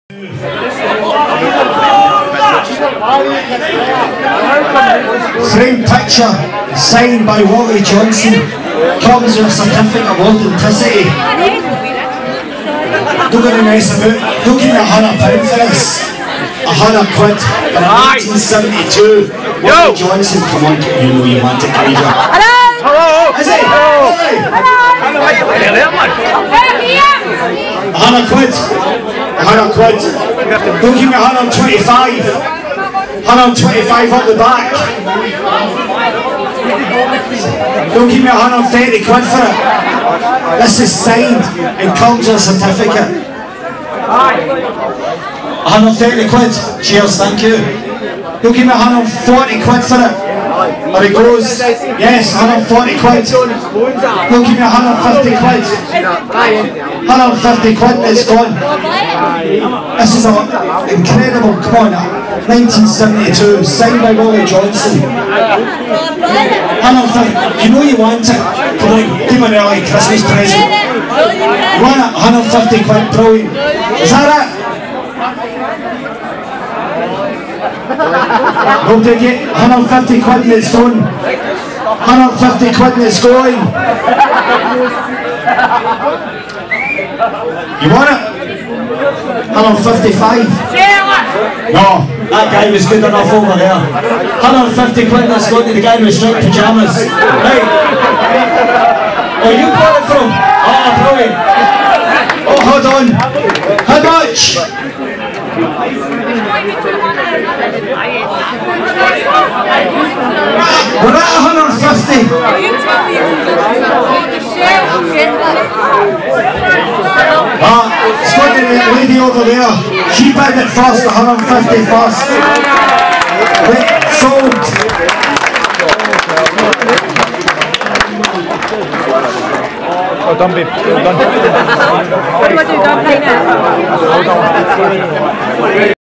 Framed picture signed by Wally Johnson comes with a certificate of authenticity. Don't get nice about it. Don't give me £100 for this. £100 for 1972. Wally Johnson, come on, you know you want it, can you? Hello! Is it? Hello! £100 £100. Don't give me 125. 125 up the back. Don't give me 130 quid for it. This is signed and comes with a certificate. 130 quid. Cheers, thank you. Don't give me 140 quid for it. Or it goes, yes, 140 quid. Don't give me 150 quid. 150 quid, it's gone. This is incredible, come on. 1972, signed by Wally Johnson. 150, you know you want it. Come on, give me an early Christmas present. You want it? 150 quid, brilliant. Is that it? We'll take it. 150 quid and it's gone. 150 quid and it's going. You want it? 155. No, that guy was good enough over there. 150 quid and it's going to the guy with striped pyjamas. Right. Oh, you got it from? Oh, brilliant. Oh, hold on. How much? We're at 150. It's got the lady over there. She bid it first, 150 first. Wait, sold. Oh, done, babe. Done. What do I do? Go and play now.